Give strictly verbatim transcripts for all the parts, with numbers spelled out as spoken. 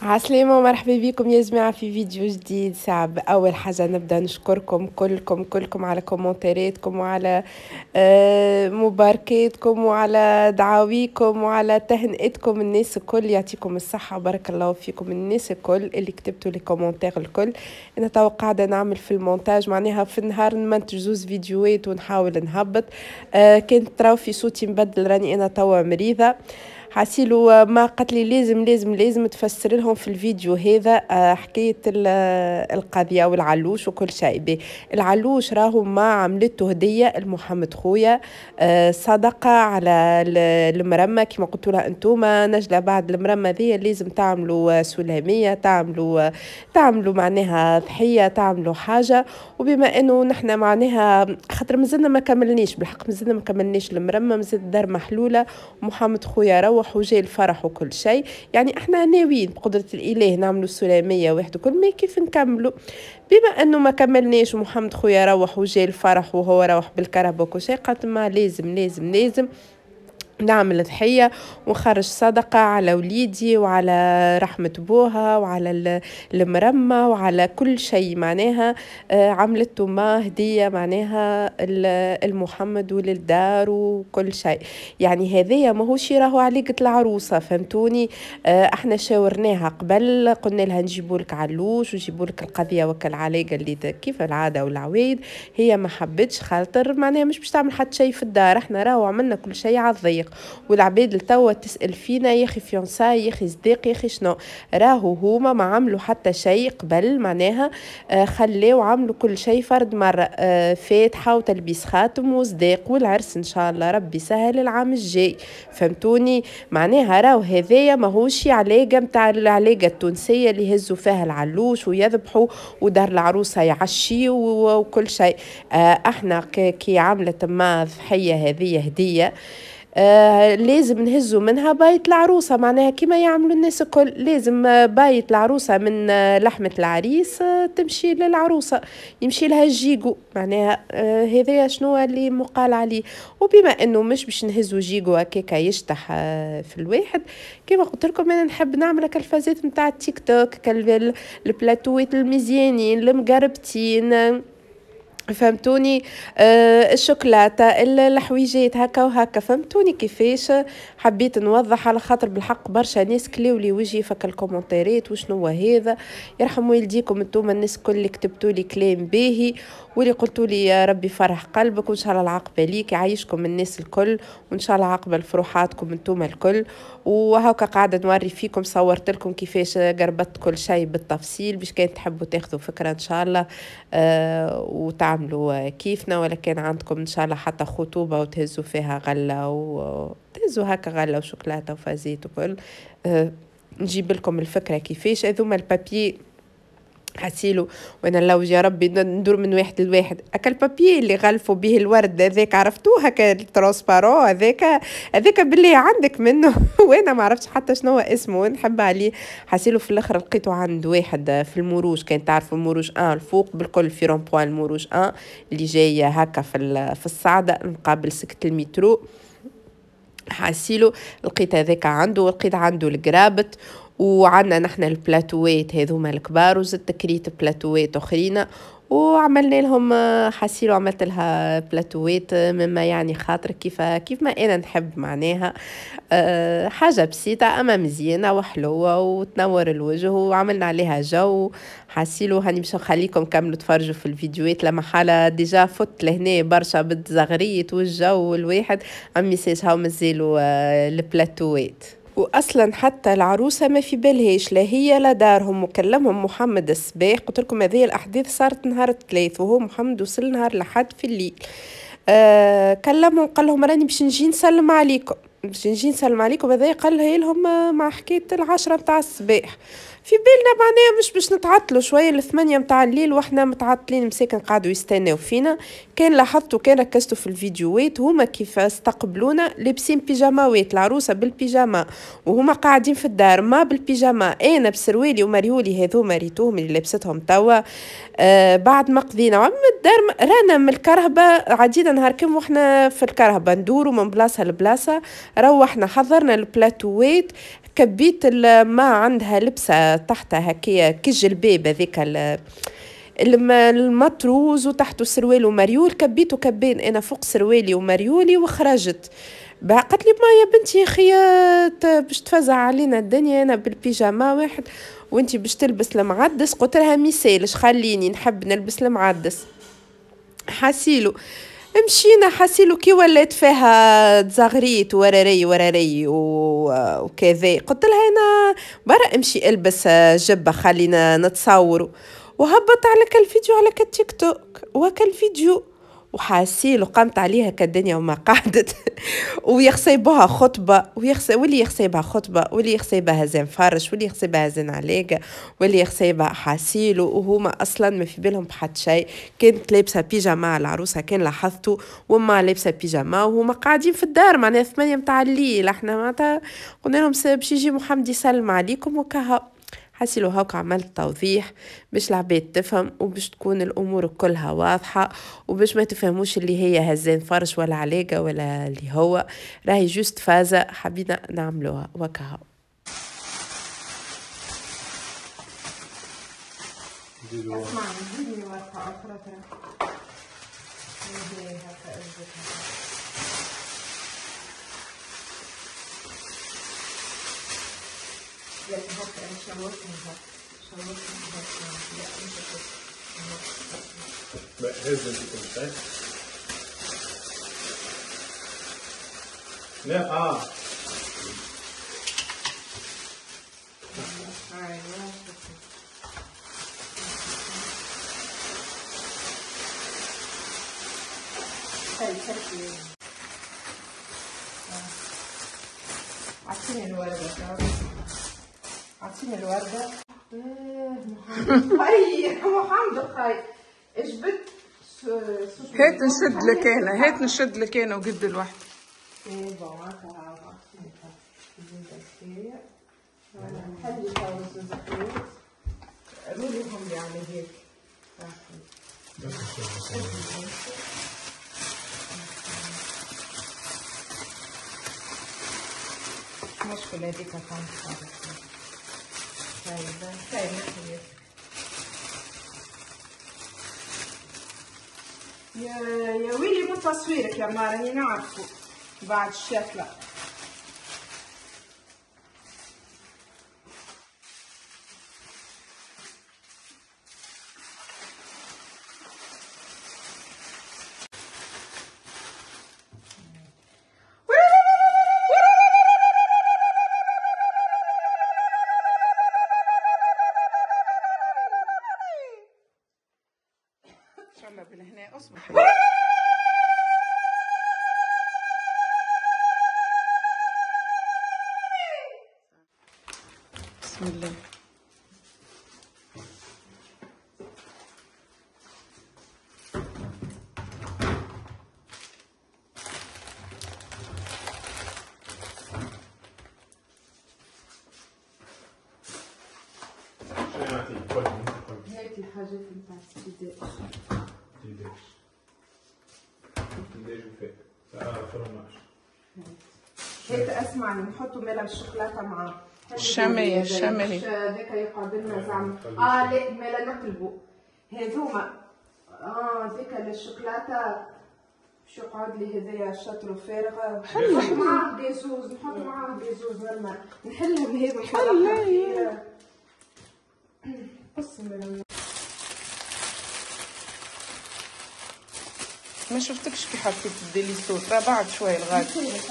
عسلامة ومرحبا بكم يا جماعة في فيديو جديد. صعب أول حاجة نبدأ نشكركم كلكم كلكم على كومنتاراتكم وعلى آه، مباركاتكم وعلى دعاويكم وعلى تهنئتكم. الناس الكل يعطيكم الصحة، بارك الله فيكم الناس الكل اللي كتبتوا لي كومنتار الكل. أنا توا قاعدة نعمل في المونتاج، معناها في النهار نمنتج زوز فيديوهات ونحاول نهبط. آه، كنت تراو في صوتي مبدل، راني أنا توا مريضة. حاسيلو ما قالت لي لازم لازم لازم تفسر لهم في الفيديو هذا آه، حكاية القضية والعلوش وكل شيء به. العلوش راهو ما عملته هدية لمحمد خويا، آه، صدقة على المرمى كما قلتوا لها انتوما. نجلة بعد المرمى ذي لازم تعملوا سلامية، تعملوا تعملوا معناها ضحية، تعملوا حاجة. وبما انه نحنا معناها خاطر مازلنا ما كملنيش بالحق، مازلنا ما كملنيش المرمى، مازال الدار محلولة ومحمد خويا روح وجاي الفرح وكل شيء. يعني احنا ناويين بقدرة الإله نعملوا السلامية واحد وكل ما كيف نكملوا. بما انه ما كملناش ومحمد خويا روح وجاي الفرح وهو روح بالكرهبة وكل شيء، قالت ما لازم لازم لازم نعمل ضحية ونخرج صدقة على وليدي وعلى رحمة بوها وعلى المرمى وعلى كل شيء معناها. عملته ما هدية معناها المحمد وللدار وكل شيء. يعني هذايا ماهوش راهو عليقة العروسة، فهمتوني؟ احنا شاورناها قبل، قلنا لها نجيبوا لك علوش وجيبوا لك القضية وكالعلاقة اللي كيف العادة والعوايد. هي ما حبتش خاطر معناها مش باش تعمل حتى شيء في الدار، احنا راهو عملنا كل شيء على الضيق. والعباد التوا تسأل فينا يا اخي فيونساي يا اخي صديق يا اخي شنو، راهو هما ما عملوا حتى شيء قبل معناها. آه خليوا عملوا كل شيء فرد مرة، آه فاتحة وتلبيس خاتم وصداق والعرس ان شاء الله ربي سهل العام الجاي. فهمتوني؟ معناها راهو هذايا ماهوش علاقة متاع العلاقة التونسية اللي يهزوا فيها العلوش ويذبحوا ودار العروسة يعشي وكل شيء. آه احنا كي عملت ما ضحية هذه هدية، آه لازم نهزوا منها بايت العروسة معناها كما يعملوا الناس الكل. لازم آه بايت العروسة من آه لحمة العريس آه تمشي للعروسة، يمشي لها الجيجو معناها. آه هذا شنو اللي مقال عليه. وبما انه مش باش نهزوا جيجو هكاكا يشطح آه في الواحد، كما قلت لكم انا نحب نعمل كالفازات نتاع التيك توك، كالبلاتوات المزيانين المقربتين، فهمتوني؟ آه الشوكولاتة الحويجات هكا وهكا، فهمتوني كيفاش؟ حبيت نوضح على خاطر بالحق برشا ناس كلاولي وجهي فك الكومنتارات وشنو هذا. يرحم والديكم انتوما الناس الكل اللي كتبتوا لي كلام باهي واللي قلتوا لي يا ربي فرح قلبك وان شاء الله العاقبه ليك، يعيشكم الناس الكل وان شاء الله عاقبه لفروحاتكم انتوما الكل. وهاكا قاعده نوري فيكم، صورت لكم كيفاش قربت كل شيء بالتفصيل باش كان تحبوا تاخذوا فكره ان شاء الله آه وتعملوا كيفنا، ولا كان عندكم ان شاء الله حتى خطوبه وتهزوا فيها غله وتهزوا هكا غله وشوكولاته وفازيت وكل. آه نجيب لكم الفكره كيفاش. هذوما البابي حسيلو وانا لو يا ربي ندور من واحد لواحد. اكل بابي اللي غلفوا به الورد هذاك عرفتوه هكا الترانسبارون هذاك هذاك بالله عندك منه وانا ما عرفتش حتى شنو هو اسمه نحب عليه. حسيلو في الاخر لقيته عند واحد في الموروج، كان تعرفوا الموروج ان الفوق بالكل في رومبوان الموروج ان اللي جايه هكا في في الصعده مقابل سكه المترو. حاسيلو لقيت هذاك عنده، ولقيت عنده القرابت، وعندنا نحن البلاتوات هذوما الكبار وزدت كريت بلاتوات اخرين وعملنا لهم. حسيلو عملت لها بلاتوات مما يعني خاطر كيف كيف ما انا نحب معناها. أه حاجه بسيطه اما مزيانه وحلوه وتنور الوجه وعملنا عليها جو. حسيلو هاني باش نخليكم كملوا تفرجوا في الفيديوهات لما حاله ديجا فت لهنا برشا بالزغريت والجو والواحد عم ميساج هاو مازالوا أه البلاتوات. واصلا حتى العروسه ما في بالهاش لا هي لا دارهم، وكلمهم محمد الصباح. قلت لكم هذه الاحداث صارت نهار الثلاث وهو محمد وصل نهار لحد في الليل. آه كلمهم قال لهم راني باش نجي نسلم عليكم، باش نجي نسلم عليكم. هذا قال لهم مع حكايه العشرة متاع الصباح. في بالنا معناها مش باش نتعطلوا شويه الثمانية متاع الليل واحنا متعطلين مساكن قعدوا يستناو فينا. كان لاحظتوا كان ركزتوا في الفيديوهات هما كيف استقبلونا لابسين بيجاماوات، العروسه بالبيجاما وهما قاعدين في الدار ما بالبيجاما، انا بسروالي ومريولي هذوما ريتوهم اللي لبستهم توا. آه بعد ما قضينا من الدار رانا من الكرهبه عدينا نهار كم واحنا في الكرهبه ندوروا من بلاصه لبلاصه. روحنا حضرنا البلاتوات، كبيت ما عندها لبسه تحتها هكايا كالجلباب هذاك المطروز وتحته سروال ومريول، كبيته كبين انا فوق سروالي ومريولي وخرجت. قالت لي ما يا بنتي خيا باش تفزع علينا الدنيا انا بالبيجاما واحد وانتي باش تلبس المعدس. قلت لها ميسالش خليني نحب نلبس المعدس. حاسيلو مشينا حاسيلو كي ولات فيها تزغريت وراري وراري وكذا. قلت لها انا برا امشي البس جبه خلينا نتصوروا. وهبط على كالفيديو على كالتيك توك وكالفيديو وحاسيل وقامت عليها كالدنيا وما قعدت. ويخصيبوها خطبة ويخصي واللي يخصيبها خطبة واللي يخصيبها زين فرش واللي يخصيبها زين علاقة واللي يخصيبها حاسيل. وهما أصلا ما في بالهم بحد شيء. كانت لابسة بيجاما العروسة كان لاحظتوا وما لابسة بيجاما وهما قاعدين في الدار معناها ثمانية متاع الليل. احنا معناتها قلنا لهم باش يجي محمد يسلم عليكم وكها. حاسيلو هاك عملت توضيح باش العباد تفهم وباش تكون الامور كلها واضحه وباش ما تفهموش اللي هي هزان فرش ولا علاقه ولا اللي هو راهي جوست فازه حبينا نعملوها وكها. اسمع نزيدني ورقه اخرى يعني هاك انا شوكني هاك شوكني هاك لا انت لا هز انت كنت لا اه عطيني الوردة عطيني الوردة. محمد خي محمد خي اجبد هات نشد لك انا هات نشد لك انا وقد الواحد. ايه بون هكا نحلي تو الزقيق روليهم لي على هيك. مشكلة هذيك كانت طيب طيب نحكي يا يا ويلي من تصويرك يا ما راني نعرفه بعد الشكلة. بالهنا اصبر بسم الله. هيك الحاجات نتاع السيدات هيك اسمع نحطوا مالا الشوكولاته مع الشاميه الشاميه هذاك يقعد لنا زعما اه لا مالا نقلبوا هذوما اه ذيك الشوكولاته باش يقعد لي هذايا شطر فارغه نحط معاه بيزوز نحط معاه بيزوز والماء نحلهم هذو حل قسم ما شفتكش كي حطيت الديليسوس راه بعد شويه الغاد.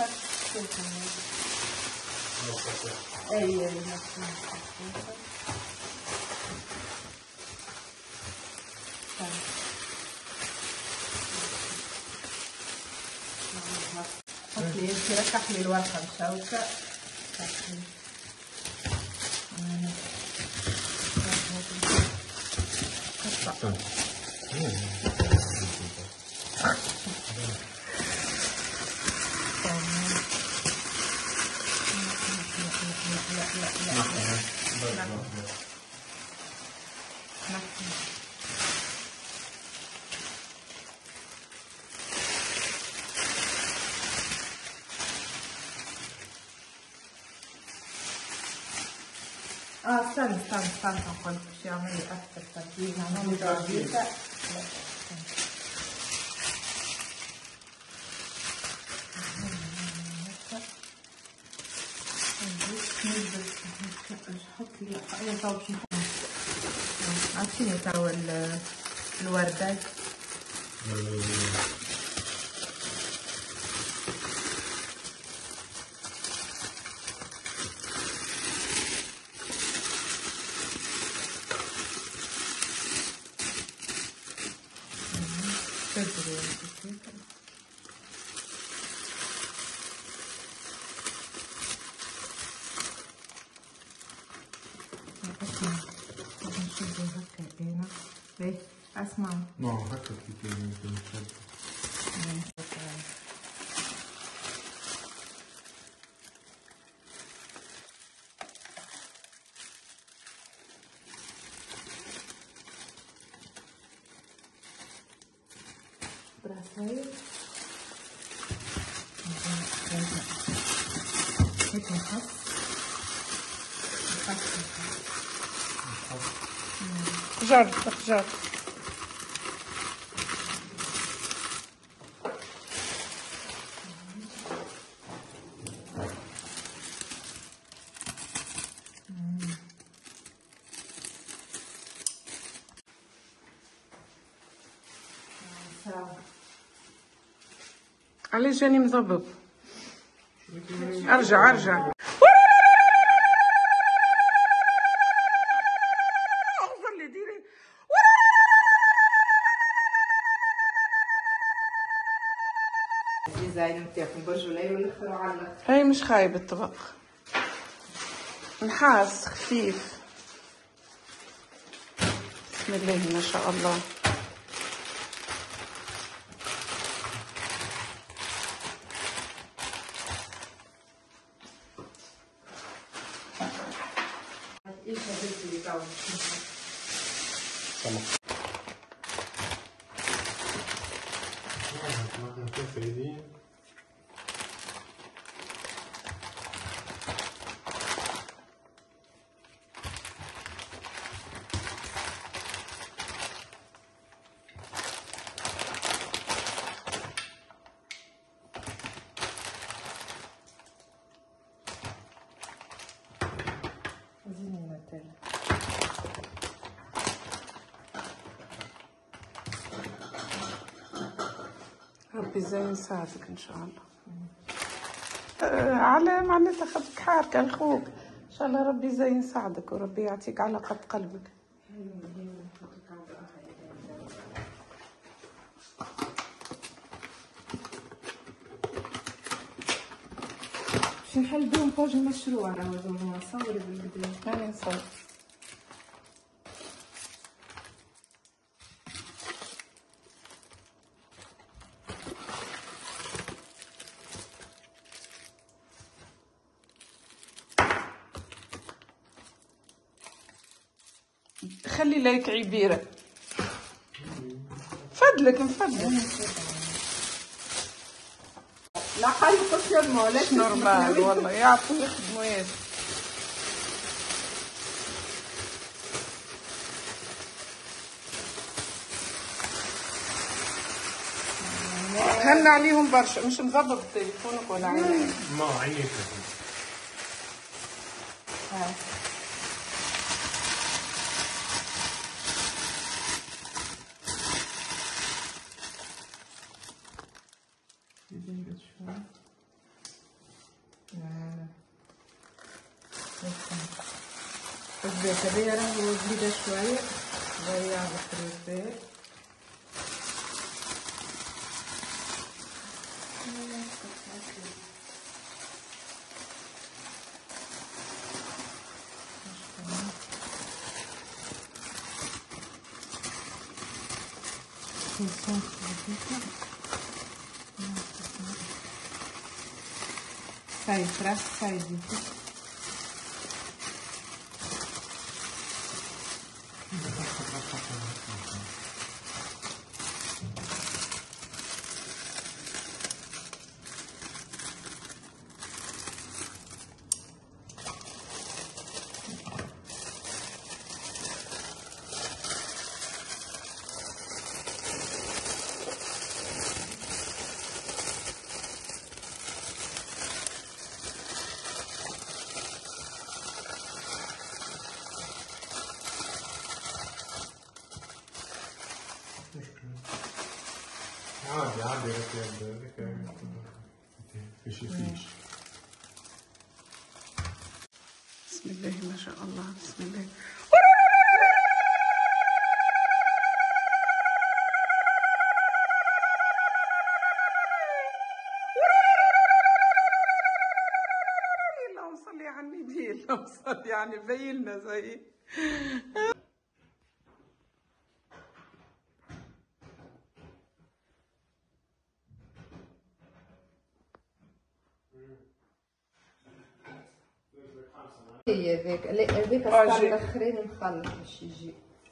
ايوه حطي انت ركح لي الورقه مشوكه اه استنى استنى استنى نقول لك باش يعمل لي اكثر تركيز نعمل لي ترابيزه. لا نحط لي اي تو باش نحط عرفتيني تو الوردة. اسمع ما هكا كيف يمكن نشد. براسيل هيك نحط جر جر علاش جاني مضبب؟ ارجع ارجع الديزاين نتاعكم برجولي والاخر على هاي مش خايب الطبق نحاس خفيف. بسم الله ما شاء الله. ايش هذا اللي تو تمام. زيني النوتيلا. ربي زي يساعدك ان شاء الله. آه على معناتها خدك حاركة لخوك ان شاء الله. ربي زي يساعدك وربي يعطيك على قد قلبك. باش نحل بهم فوج المشروع راهو زعما صوري بالقدام. هاني نصور. خلي لك عبيرة فضلك نفضلك. لا قال قصير ما ولاش نورمال والله يعرفوا يخدموا يد. هن عليهم برشا مش مضبط تليفونك ولا عينيك. ما عينيك. هاي الزيت راهو جديدة شوية ضيع بالفريزر. Sai, traz, sai, Zito. فيش فيش. بسم الله ما شاء الله. بسم الله. اللهم صل على النبي. اللهم صل يعني بيننا زي هي ذيك هذيك الصار الاخرين مخلط باش يجي.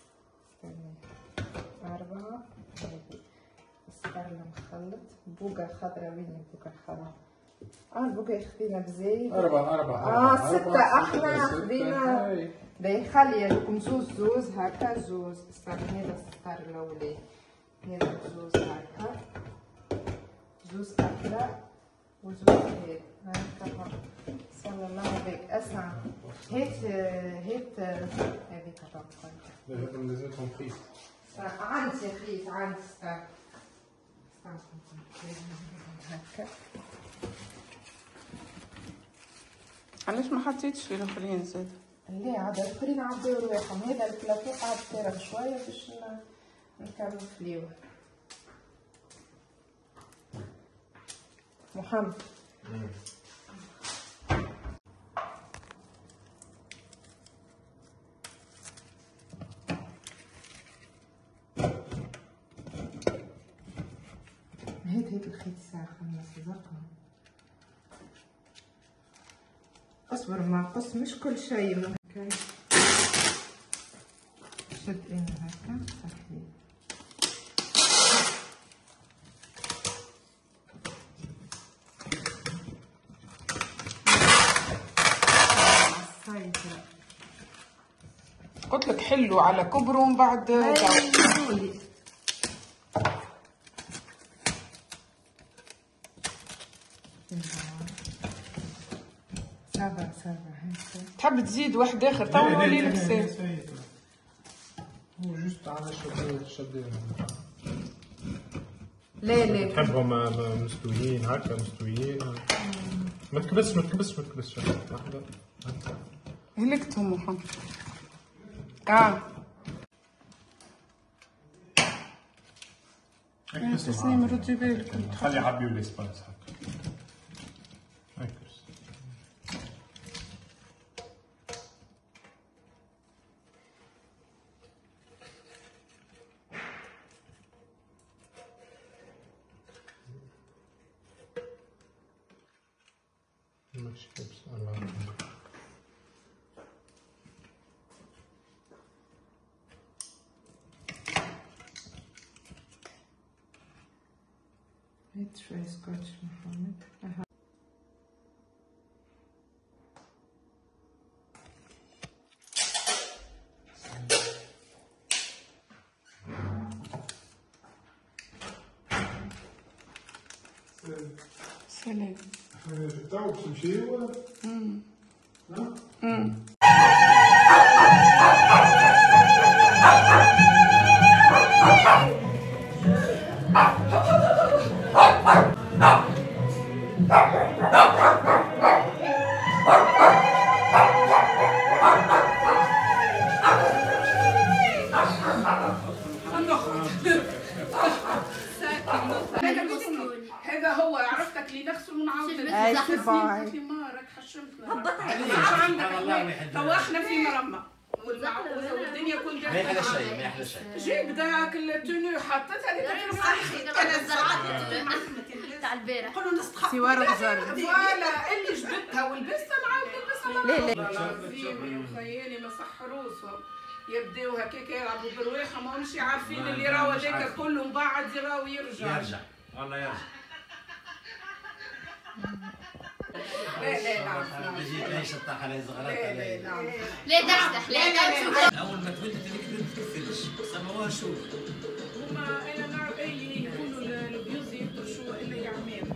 أربعة الصار المخلط. بوقة خضراء. وين البوقة الخضراء؟ اه البوقة خدينا بزيت. أربعة أربعة اه ستة. احنا خدينا بيخلي لكم زوز زوز هكا زوز. استنى هذا الصار الأولي. هذا زوز هكا. زوز أحلى وزوز هيك هكا. صلى الله عليك. اسمع هيت هيت هذيك الرقم. لازم لازمهم خيس. عندي خيس عندي. استنى هكا. علاش ما حطيتش في الاخرين زاد؟ لا عاد الاخرين عداو رواحهم. هذا البلاطو قاعد فارغ شويه باش نكمل فليوه. محمد هيت هيت الخيط ساخن صدقني. اصبر ما قص مش كل شيء هكا. شد انا هكا صحيح. قلت لك حلوا على كبر ومن بعد داولي. سبعة سبعة هيك. تحب تزيد واحد اخر تو ولي لك ساهل. هو جوست على شد شد. لا لا تحبهم مستويين هكا مستويين. ما تكبسش ما تكبسش ما تكبسش. واحدة هكا. هلكتهم محمد. اه تسنيم ردي بالك. خلي حبي ولا سبايس هكا. هكا. ماشي كبس الله يرحمك. هات شوية سكوتش محمد. أها. سلام. تو تمشي ولا؟ امم امم هذا هو عرفتك اللي نغسل ونعاود اي سي باي. ما راك حشمت هبط عليك. تو احنا في مرمى والمعوزه والدنيا كل جاهزه. ما يحلى شيء ما يحلى شيء. جيب داك التونو حطيت هذيك صحي كانت زرعت تاع البارح. قولوا نستحق سوار غزال. فوالا اللي جبتها ولبستها نعاود نلبسها. لا لا العظيم يا خيالي ما صح روسهم يبداو هكاك يلعبوا برواحهم ومش عارفين اللي راهو هذاك كله من بعد راهو يرجع. يرجع والله يرجع. لا لا نعم. بيجي ليش الطاحه لا زغرات. لا لا نعم. لا تفتح لا تفتح. اول ما تولد هذيك ما تكفلش سموها شوف. هما انا نعرف اي يكونوا البيوز يفرشوا الا يعمل.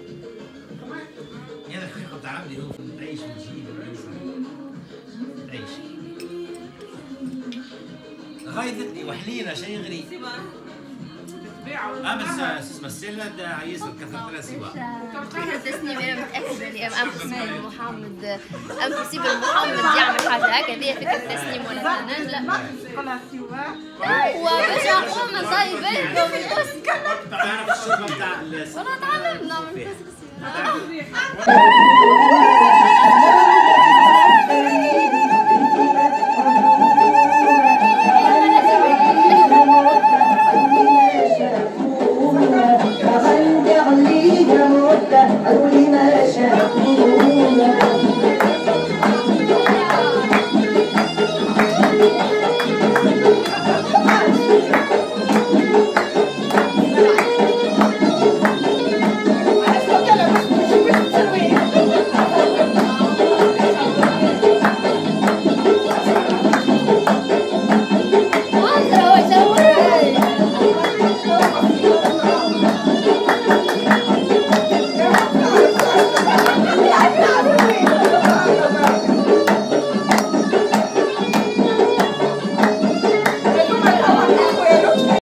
يا اخي خد عمي هو تعيش وتجيب تعيش. غايدتني وحلينا شيء غريب. الطبيعه. امس مثلها ده عايز كثر ثلاث سواق. فكرة تسنيم انا متاكده اللي امبوسيبل محمد امبوسيبل محمد يعمل حاجه هكا. هذه فكره تسنيم ولا فنان؟ لا هو باش نقوم نطيب لكم الاسكان. تعرف الشغل بتاع والله تعلمنا من